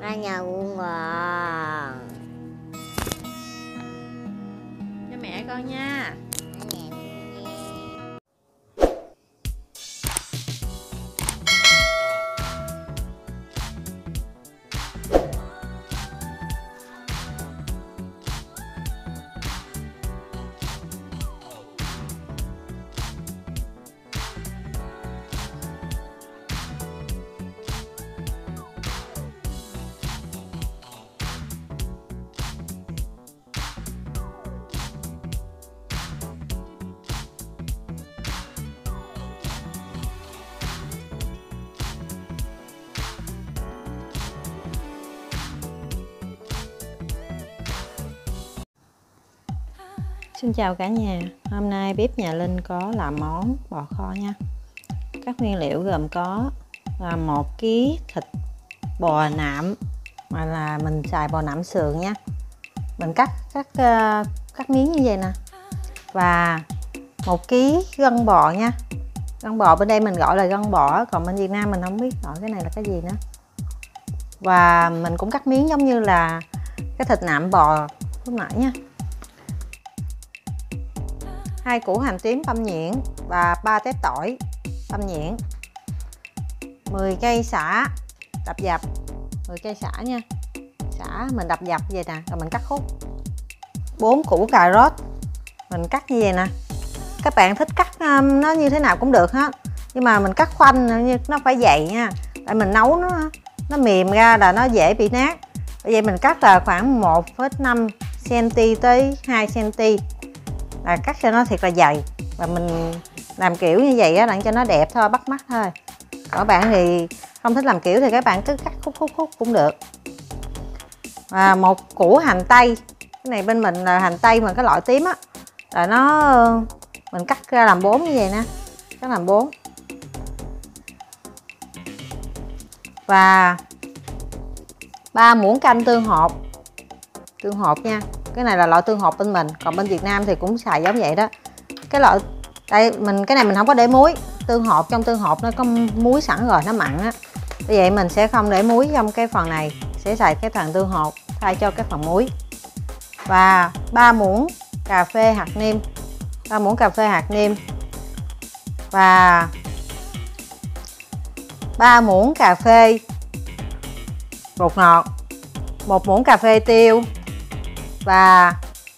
Ba nhà cũng ngon. Cho mẹ con nha. Xin chào cả nhà. Hôm nay bếp nhà Linh có làm món bò kho nha. Các nguyên liệu gồm có là 1 kg thịt bò nạm, mà là mình xài bò nạm sườn nha. Mình cắt miếng như vậy nè. Và 1 kg gân bò nha. Gân bò bên đây mình gọi là gân bò, còn bên Việt Nam mình không biết gọi cái này là cái gì nữa. Và mình cũng cắt miếng giống như là cái thịt nạm bò lúc nãy nha. 2 củ hành tím băm nhuyễn và 3 tép tỏi băm nhuyễn, 10 cây sả đập dập, 10 cây sả nha. Sả mình đập dập vậy nè, rồi mình cắt khúc. 4 củ cà rốt mình cắt như vậy nè. Các bạn thích cắt nó như thế nào cũng được hết, nhưng mà mình cắt khoanh như nó phải dày nha, tại mình nấu nó mềm ra là nó dễ bị nát. Bởi vậy mình cắt là khoảng 1,5 cm tới 2 cm, là cắt cho nó thiệt là dày. Và mình làm kiểu như vậy á, làm cho nó đẹp thôi, bắt mắt thôi. Các bạn thì không thích làm kiểu thì các bạn cứ cắt khúc cũng được. Và 1 củ hành tây, cái này bên mình là hành tây mà cái loại tím á, là nó mình cắt ra làm 4 như vậy nè, cắt làm 4. Và 3 muỗng canh tương hột nha. Cái này là loại tương hột bên mình, còn bên Việt Nam thì cũng xài giống vậy đó. Cái loại đây cái này mình không có để muối. Tương hột, trong tương hột nó có muối sẵn rồi, nó mặn á. Vì vậy mình sẽ không để muối trong cái phần này, sẽ xài cái phần tương hột thay cho cái phần muối. Và 3 muỗng cà phê hạt nêm, 3 muỗng cà phê hạt nêm. Và 3 muỗng cà phê bột ngọt, 1 muỗng cà phê tiêu và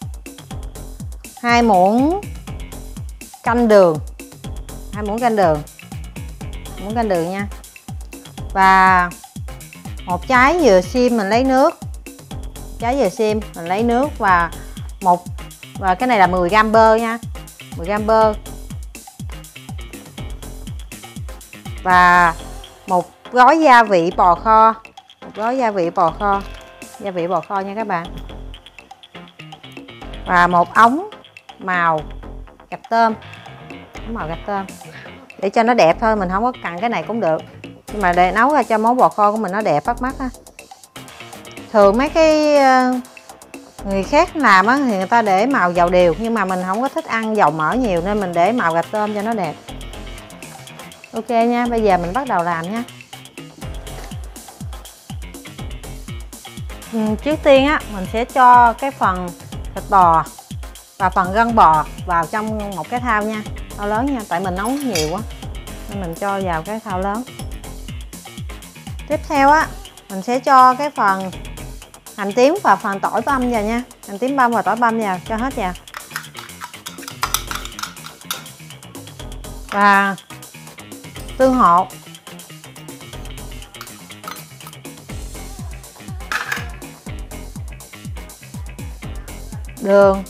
2 muỗng canh đường, 2 muỗng canh đường nha. Và 1 trái dừa xiêm mình lấy nước, trái dừa xiêm mình lấy nước, và cái này là 10 g bơ nha, 10 g bơ. Và 1 gói gia vị bò kho, gia vị bò kho nha các bạn. Và 1 ống màu gạch tôm, để cho nó đẹp thôi, mình không có cần cái này cũng được, nhưng mà để nấu ra cho món bò kho của mình nó đẹp bắt mắt á. Thường mấy cái người khác làm á thì người ta để màu dầu điều, nhưng mà mình không có thích ăn dầu mỡ nhiều nên mình để màu gạch tôm cho nó đẹp. Ok nha, bây giờ mình bắt đầu làm nha. Trước tiên á mình sẽ cho cái phần thịt bò và phần gân bò vào trong một cái thau nha, thau lớn nha, tại mình nấu nhiều quá nên mình cho vào cái thau lớn. Tiếp theo á mình sẽ cho cái phần hành tím và phần tỏi băm vào nha, hành tím băm và tỏi băm vào, cho hết vào. Và tương hột, đường,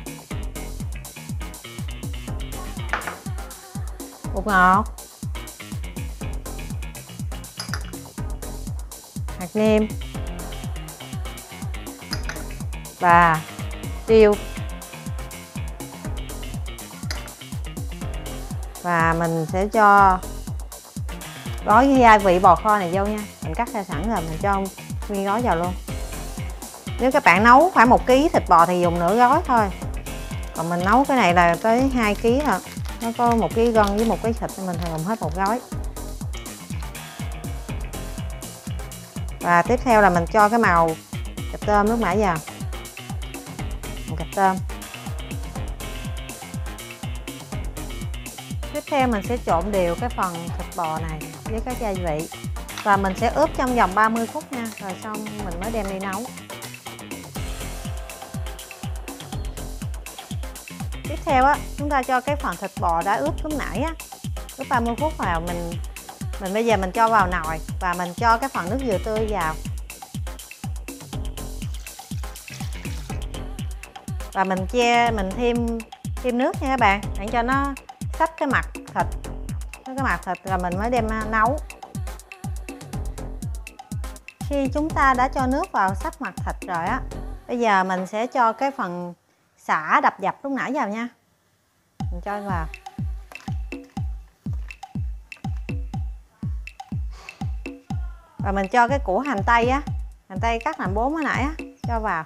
bột ngọt, hạt nêm và tiêu. Và mình sẽ cho gói cái gia vị bò kho này vô nha, mình cắt ra sẵn rồi mình cho nguyên gói vào luôn. Nếu các bạn nấu khoảng 1 kg thịt bò thì dùng nửa gói thôi, còn mình nấu cái này là tới 2 kg rồi, nó có 1 kg gân với 1 kg thịt nên mình dùng hết 1 gói. Và tiếp theo là mình cho cái màu cà tôm lúc nãy vào, màu cà tôm. Tiếp theo mình sẽ trộn đều cái phần thịt bò này với các gia vị và mình sẽ ướp trong vòng 30 phút nha, rồi xong mình mới đem đi nấu. Tiếp theo á, chúng ta cho cái phần thịt bò đã ướp lúc nãy á, ướp 30 phút vào, mình bây giờ mình cho vào nồi và mình cho cái phần nước dừa tươi vào. Và mình thêm nước nha các bạn, để cho nó xách cái mặt thịt, rồi mình mới đem nấu. Khi chúng ta đã cho nước vào xách mặt thịt rồi á, bây giờ mình sẽ cho cái phần sả đập dập lúc nãy vào nha. Mình cho vào. Và mình cho cái củ hành tây á, hành tây cắt làm 4 hồi nãy á, cho vào.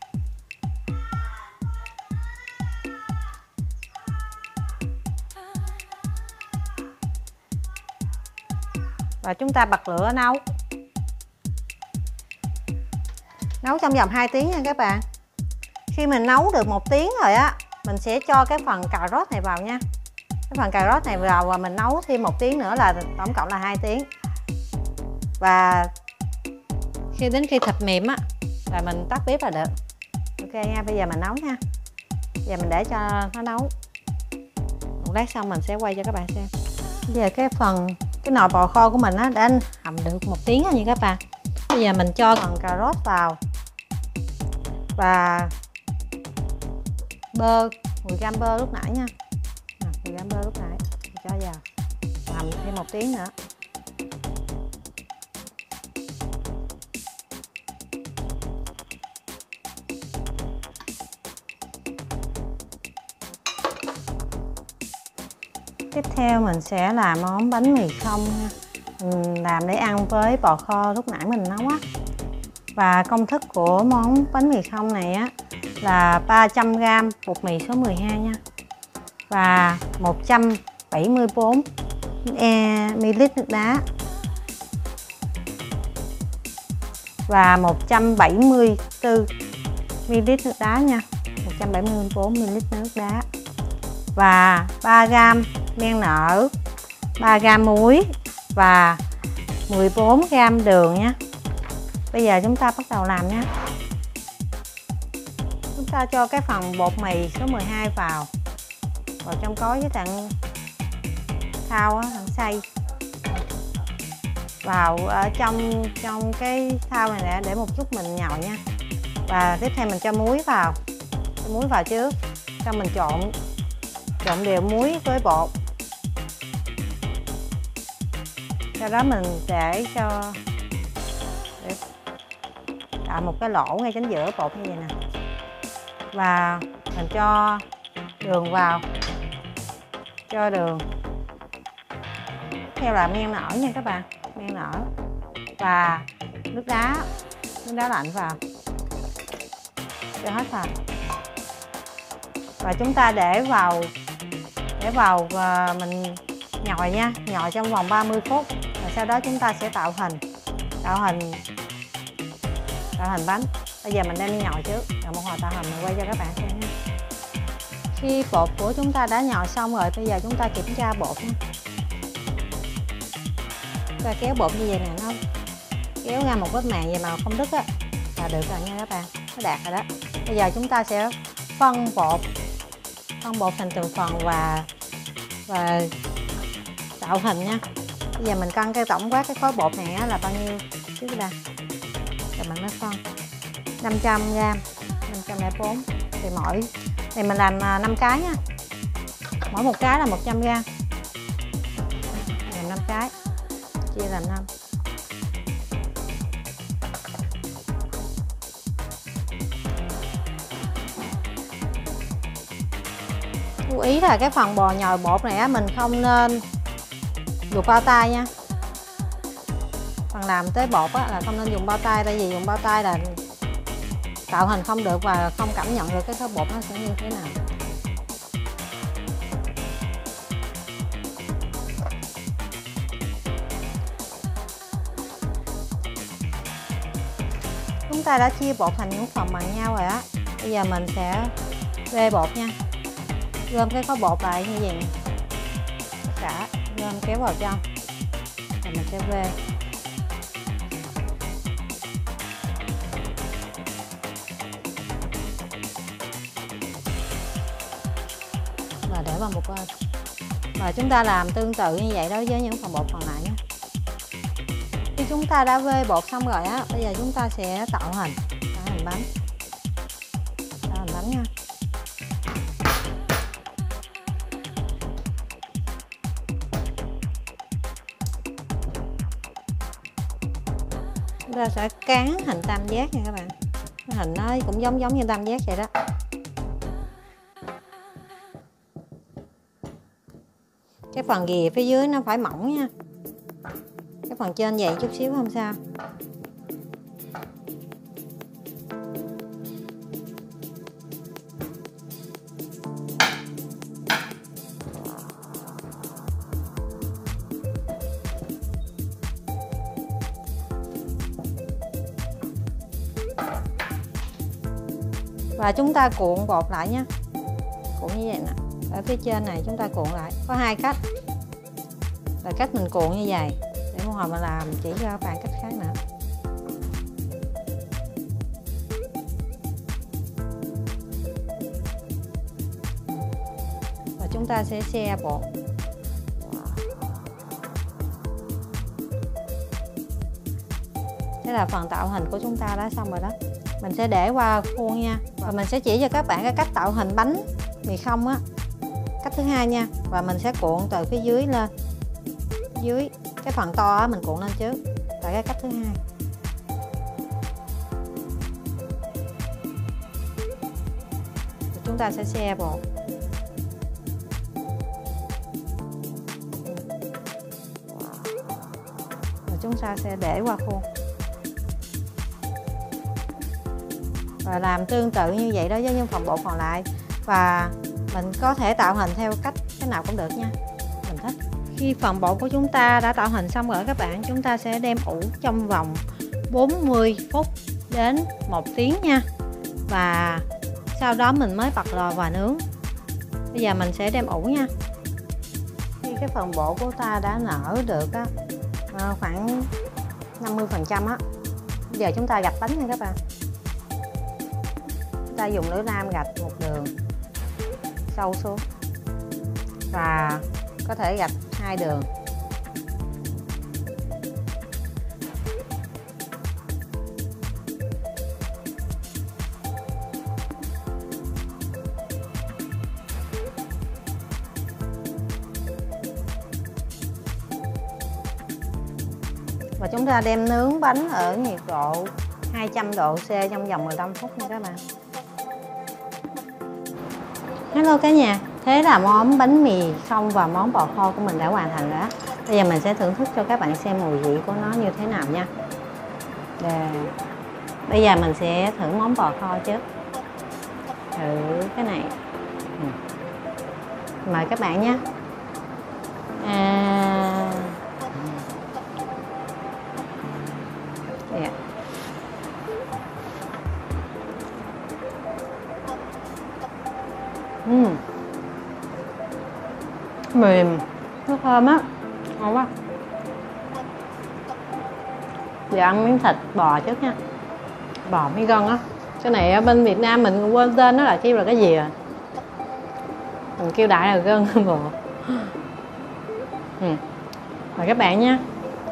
Và chúng ta bật lửa nấu. Nấu trong vòng 2 tiếng nha các bạn. Khi mình nấu được 1 tiếng rồi á, mình sẽ cho cái phần cà rốt này vào nha. Cái phần cà rốt này vào và mình nấu thêm 1 tiếng nữa là tổng cộng là 2 tiếng. Và đến khi thịt mềm á là mình tắt bếp là được. Ok nha, bây giờ mình nấu nha. Bây giờ mình để cho nó nấu. Một lát xong mình sẽ quay cho các bạn xem. Bây giờ cái nồi bò kho của mình á đã hầm được 1 tiếng rồi nha các bạn. Bây giờ mình cho phần cà rốt vào và bơ, 10g bơ lúc nãy nha. 10g bơ lúc nãy mình cho vào, hầm thêm 1 tiếng nữa. Tiếp theo mình sẽ làm món bánh mì không nha. Mình làm để ăn với bò kho lúc nãy mình nấu á. Và công thức của món bánh mì không này á là 300g bột mì số 12 nha. Và 174 ml nước đá. Và 174 ml nước đá nha. 174 ml nước đá. Và 3g men nở, 3g muối và 14g đường nha. Bây giờ chúng ta bắt đầu làm nha. Chúng ta cho cái phần bột mì số 12 vào trong cối với thằng thau á, thằng xay vào ở trong cái thau này nè, để một chút mình nhồi nha. Và tiếp theo mình cho muối vào, trước, xong mình trộn đều muối với bột. Sau đó mình để tạo một cái lỗ ngay chính giữa bột như vậy nè. Và mình cho đường vào, theo là men nở nha các bạn, men nở và nước đá lạnh vào, cho hết vào. Và chúng ta để vào mình nhồi nha, nhồi trong vòng 30 phút. Và sau đó chúng ta sẽ tạo hình bánh. Bây giờ mình đem đi nhồi trước, rồi một hồi tạo hình mình quay cho các bạn xem nha. Khi bột của chúng ta đã nhồi xong rồi, bây giờ chúng ta kiểm tra bột nha. Chúng ta kéo bột như vậy nè, nó kéo ra một vết màng vậy mà không đứt á là được rồi nha các bạn, nó đạt rồi đó. Bây giờ chúng ta sẽ phân bột thành từng phần và tạo hình nha. Bây giờ mình cân cái tổng quát cái khối bột này á là bao nhiêu trước đây, rồi mình mới phân 500g, 504 thì mình làm 5 cái nha, mỗi một cái là 100g, làm 5 cái chia làm 5. Lưu ý là cái phần bò nhồi bột này á, mình không nên dùng bao tay nha. Phần làm tới bột á là không nên dùng bao tay, tại vì dùng bao tay là tạo hình không được và không cảm nhận được cái khối bột nó sẽ như thế nào. Chúng ta đã chia bột thành những phần bằng nhau rồi á. Bây giờ mình sẽ vê bột nha. Gom cái khối bột lại như vậy nè. Tất cả gom kéo vào trong. Rồi mình sẽ vê. Và để vào một bên. Và chúng ta làm tương tự như vậy đối với những phần bột còn lại nhé. Khi chúng ta đã vê bột xong rồi á, bây giờ chúng ta sẽ tạo hình bánh. Tạo hình bánh nha. Chúng ta sẽ cán hình tam giác nha các bạn. Cái hình nó cũng giống như tam giác vậy đó. Cái phần ghìa phía dưới nó phải mỏng nha. Cái phần trên dày chút xíu không sao. Và chúng ta cuộn bột lại nhé. Cuộn như vậy nè. Ở phía trên này chúng ta cuộn lại. Có hai cách. Và cách mình cuộn như vậy. Để một hồi mà làm chỉ cho các bạn cách khác nữa. Và chúng ta sẽ xe bột. Thế là phần tạo hình của chúng ta đã xong rồi đó. Mình sẽ để qua khuôn nha. Và mình sẽ chỉ cho các bạn cái cách tạo hình bánh mì không á. Cách thứ hai nha. Và mình sẽ cuộn từ phía dưới lên. Dưới cái phần to á, mình cuộn lên trước. Tại cái cách thứ hai. Chúng ta sẽ xe bột. Và chúng ta sẽ để qua khuôn. Và làm tương tự như vậy đó với những phần bột còn lại. Và mình có thể tạo hình theo cách cái nào cũng được nha. Mình thích. Khi phần bột của chúng ta đã tạo hình xong rồi các bạn, chúng ta sẽ đem ủ trong vòng 40 phút đến 1 tiếng nha. Và sau đó mình mới bật lò và nướng. Bây giờ mình sẽ đem ủ nha. Khi cái phần bột của ta đã nở được á, khoảng 50% á. Bây giờ chúng ta gạch bánh nha các bạn. Ta dùng lưỡi lam gạch một đường sâu xuống và có thể gạch 2 đường. Và chúng ta đem nướng bánh ở nhiệt độ 200 độ C trong vòng 15 phút nha các bạn. Hello cả nhà, thế là món bánh mì không và món bò kho của mình đã hoàn thành rồi đó. Bây giờ mình sẽ thưởng thức cho các bạn xem mùi vị của nó như thế nào nha. Bây giờ mình sẽ thử món bò kho trước. Thử cái này. Mời các bạn nhé. Mềm, nó thơm á, ngon quá. Giờ ăn miếng thịt bò trước nha. Bò mới gân á. Cái này ở bên Việt Nam mình quên tên nó là kêu là cái gì à? Mình kêu đại là gân bò. Mời các bạn nha.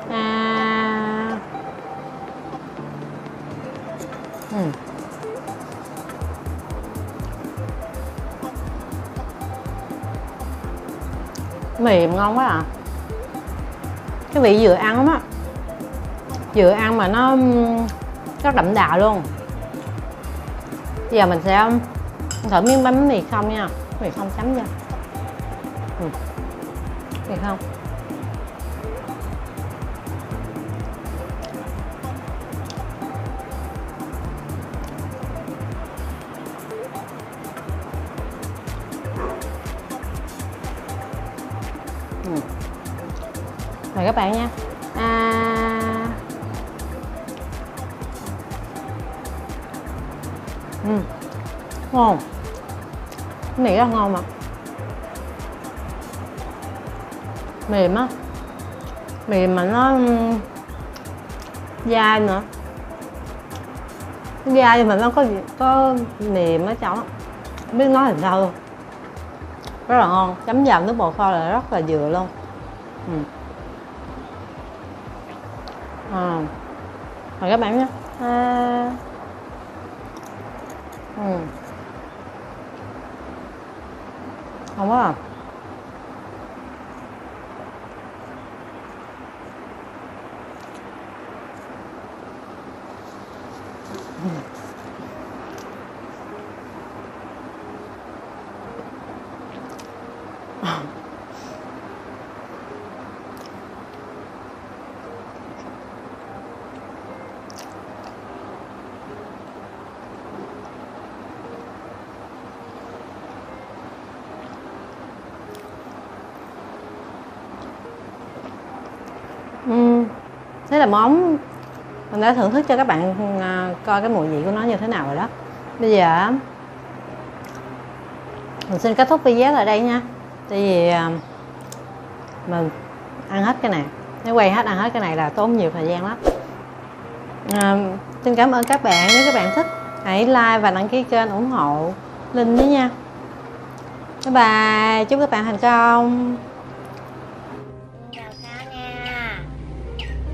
Mềm ngon quá à. Cái vị vừa ăn lắm á. Vừa ăn mà nó rất đậm đà luôn. Bây giờ mình sẽ thử miếng bánh mì không nha. Mì không chấm vô. Mì không. Mời các bạn nha. Ngon, cái mì rất ngon mà mềm á, mềm mà nó dai nữa, dai mà nó có mềm ở trong, không biết nói làm sao luôn, rất là ngon. Chấm vào nước bò kho là rất là vừa luôn. Mời các bạn nhé. Ngon quá à. Thế là món mình đã thưởng thức cho các bạn coi cái mùi vị của nó như thế nào rồi đó. Bây giờ mình xin kết thúc video ở đây nha. Tại vì mình ăn hết cái này, nếu quay hết ăn hết cái này là tốn nhiều thời gian lắm. Xin cảm ơn các bạn. Nếu các bạn thích hãy like và đăng ký kênh ủng hộ Linh với nha. Bye bye, chúc các bạn thành công. Chào cá nha.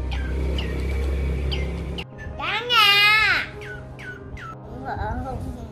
Cá nha. Vợ không